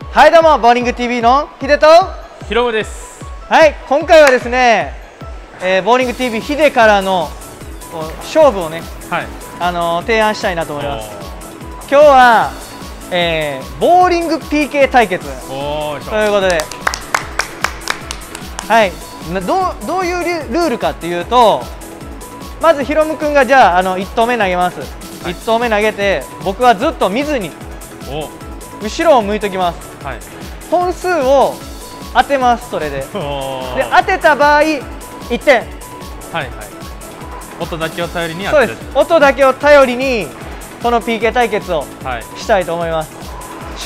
はいどうもボーリング TV のヒデとヒロムです。 はい、今回はですね、ボーリング TV ヒデからの勝負をね、はい、提案したいなと思います。今日は、ボーリング PK 対決ということで、はい、どういうルールかっていうと、まずヒロム君がじゃあ、1投目投げます、はい、1投目投げて僕はずっと見ずに後ろを向いときます、はい、本数を当てます。それで当てた場合1点、はいはい、 音だけを頼りにそうです。音だけを頼りにこの PK 対決をしたいと思います、はい、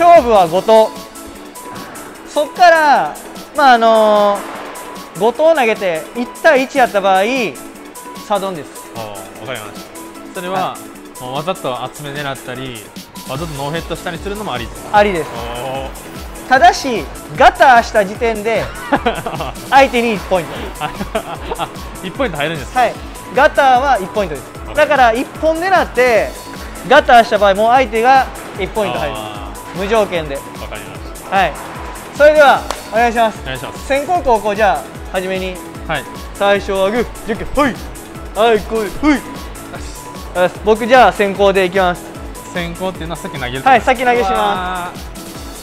勝負は5投、そっからまあ5投投げて1対1やった場合サドンです。 わかりました。それは、はい、わざと厚め狙ったりわざとノーヘッドしたりするのもありですか？ ありです。ただしガターした時点で相手に1ポイント 1ポイント入るんですか？ はい、ガターは1ポイントです。だから1本狙ってガターした場合もう相手が1ポイント入る、無条件で。わかりました。はい、それではお願いします。お願いします。先攻後攻、じゃあ初めに、はい、最初はグーじゃんけんほい、はいこいほい。僕じゃあ先攻でいきます。 先攻っていうのは先投げる？ はい、先投げします。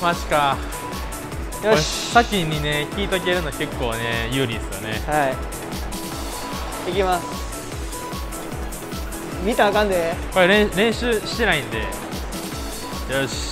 マジか。よし、先にね聞いとけるの結構ね有利ですよね。はい、いきます。見たらあかんで。 これ練習してないんで。よし、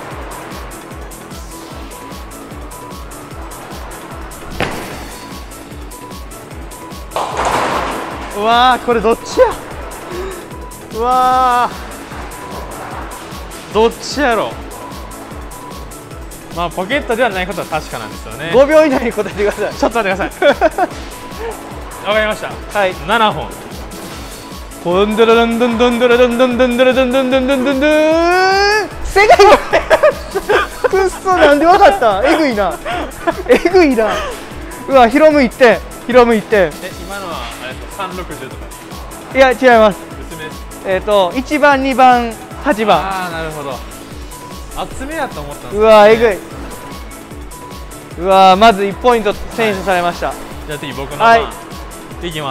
うわー、これどっちや。うわー、どっちやろ。まあポケットではないことは確かなんですよね。 5秒以内に答えてください。 ちょっと待ってください。わかりました。はい、7本。 ドンドラドンドンドンドラドンドンドンドラドンドンドンドンドンドン。正解。くっそ、なんでわかった。えぐいな。えぐいな。うわ、ヒロム1点。ヒロム1点。 今のはあれですか、360とかですか？ いや違います。1番2番8番。 ああ、なるほど。厚めやと思ったんですけど、ね。 うわ、えぐい。うわ、まず1ポイント選手されました。 じゃあ次僕の番、いきます。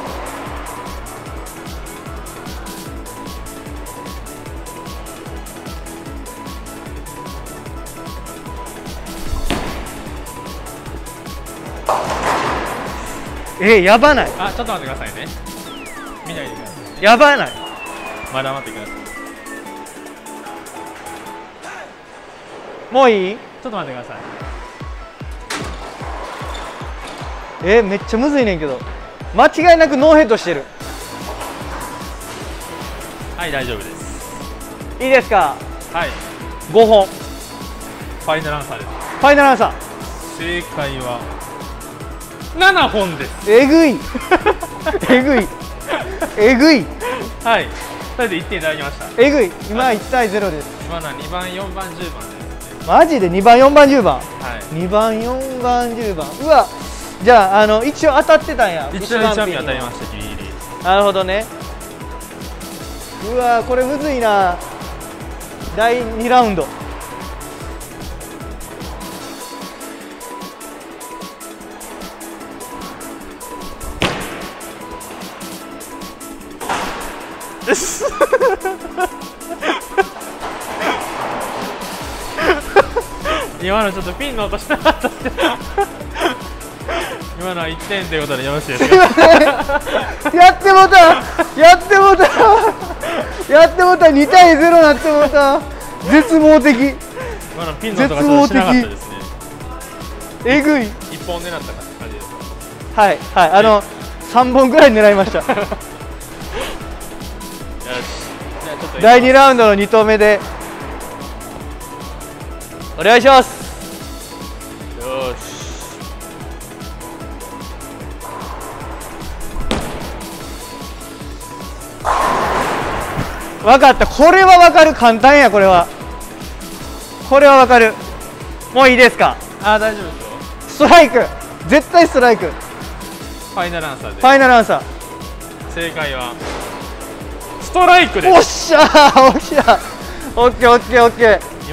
やばない。 あ、ちょっと待ってくださいね。見ないでください、ね。 やばない。 まだ待ってください。 もういい？ ちょっと待ってください。めっちゃむずいねんけど。間違いなくノーヘッドしてる。 はい、大丈夫です。 いいですか？はい。5本。ファイナルアンサーです。 ファイナルアンサー。 正解は7本です。 えぐい。えぐい。えぐい。 はい。それで1点いただきました。 えぐい。今1対0です。 今のは2番、4番、10番です。 マジで2番、4番、10番。はい。2番、4番、10番。うわ。じゃあ、一応当たってたんや。 一応当たりました、ギリギリ。 なるほどね。うわ、これむずいな。第2ラウンド。 今のちょっとピンの音しなかったですけど今のは1点ということでよろしいですか？ やってもたやってもたやってもた。2対0なってもた。絶望的。 今のピンの音がちょっとしなかったですね。 えぐい。 1本狙った感じですか？ はいはい、3本ぐらい狙いました。第2ラウンドの2投目でお願いします。 よし、 分かった。これは分かる。簡単や。これは分かる。もういいですか？ あ、大丈夫ですよ。 ストライク。絶対ストライク。ファイナルアンサーです。 ファイナルアンサー。 正解はストライクです。 おっしゃー、おっしゃー。オッケーオッケーオッケー。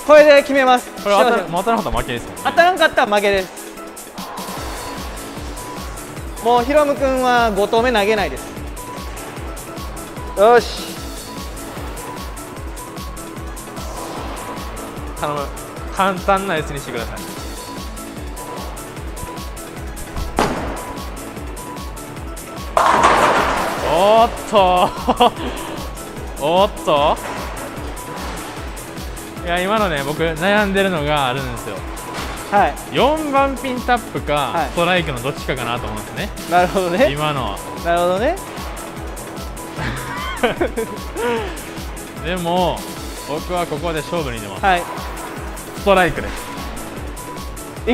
これで決めます。 これ当たらなかったら負けですもんね。 当たらんかったら負けです。もうヒロム君は5投目投げないです。よし、 頼む、簡単なやつにしてください。おっとおっと、いや今のね、僕悩んでるのがあるんですよ。 はい、 4番ピンタップか、 はい、 ストライクのどっちかかなと思うんですね。 なるほどね、 今のは。なるほどねでも僕はここで勝負に出ます。 はい、 ストライクです。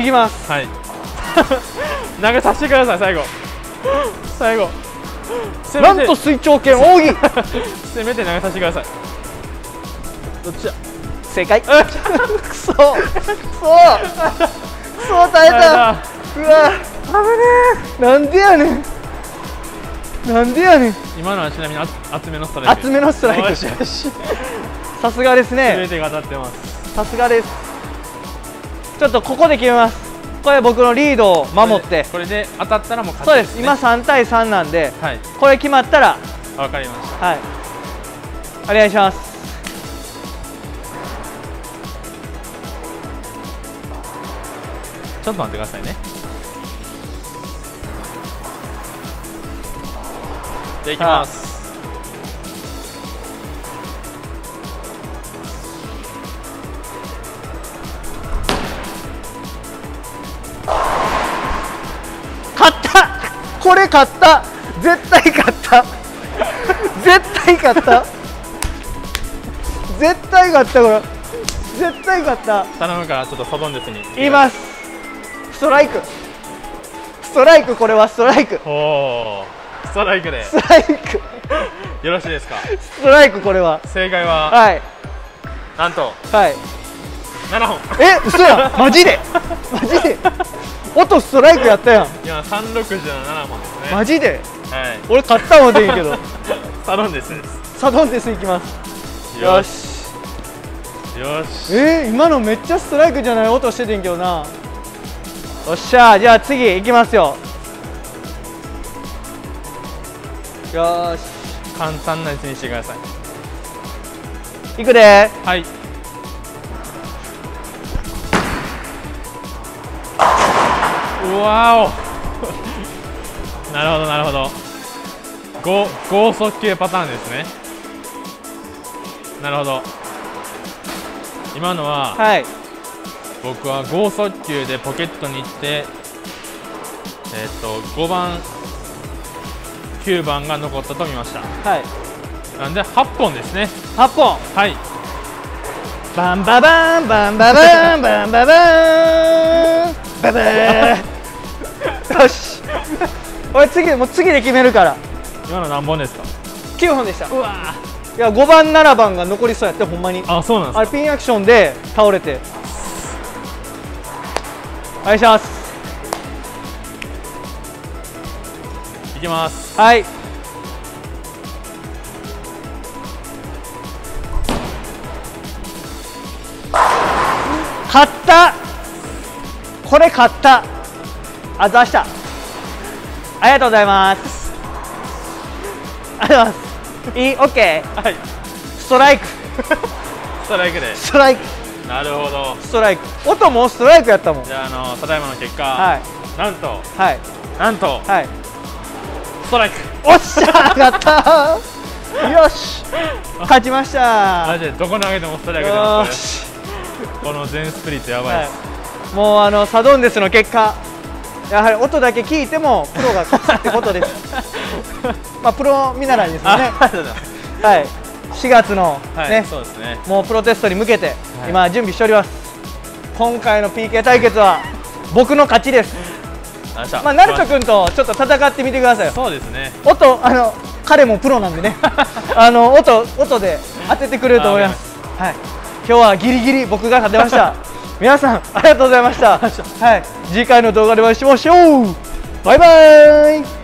いきます。 はい投げさせてください。最後なんと水長剣奥義せめて投げさせてください。どっちだ。 正解。くそ耐えた。うわ危ねえ。なんでやねん。 今のはちなみに厚めのストライク。 厚めのストライク。さすがですね。 全てが当たってます。 さすがです。ちょっとここで決めます。これ僕のリードを守って、 これで当たったらもう勝ちですね。 そうです。今3対3なんで、 はい、 これ決まったら分かりました。 はい、お願いします。 ちょっと待ってくださいね。じゃあいきます。 勝った。これ勝った。絶対勝った。絶対勝った。絶対勝った。これ絶対勝った。 頼むからちょっとサドンデスに言います。ストライク、これはストライク。 おお、ストライクで。 ストライクよろしいですか。 ストライク、これは正解は、 はい、 なんとはい、 7本。 嘘や。マジで音ストライクやったやん。 今367本ですね。 マジで。 はい、 俺勝ったもんでいいけどサドンデスです。 サドンデスいきます。よし今のめっちゃストライクじゃない音しててんけどな。よっしゃー、じゃあ次いきますよ。よーし、 簡単なやつにしてください。 いくでー。 はい。うわおなるほど。剛速球パターンですね。なるほど。今のは、はい、僕は剛速球でポケットに行って、5番9番が残ったと見ました。はい、なんで8本ですね。 8本。はい、バンババンバンババンバンババンババーよし俺次で決めるから。 今の何本ですか。 9本でした。 うわいや5番7番が残りそうやってほんまに。 あ、そうなんですか。 あれピンアクションで倒れて。お願いします。 いきます。 はい、勝った。これ勝った。あざした。ありがとうございます。ありがとうございます。いい、オッケー。はい。ストライク。 ストライクで。 ストライク。 なるほど。 ストライク。音もストライクやったもん。 じゃあただいまの結果。 はい。 なんと。 はい。 なんと。はい。ストライク。 おっしゃー、やったー。よし。勝ちました。 マジでどこ投げてもストライク出ます。この全スプリットやばいです。 もうサドンデスの結果。やはり音だけ聞いてもプロが勝つってことです。まあプロ見習いですよね。はい。4月のね、そうですね。もうプロテストに向けて今準備しております。今回の PK 対決は僕の勝ちです。まあナルト君とちょっと戦ってみてくださいよ。そうですね。音彼もプロなんでね。音で当ててくれると思います。はい。今日はギリギリ僕が勝てました。皆さんありがとうございました。はい。次回の動画でお会いしましょう。バイバイ。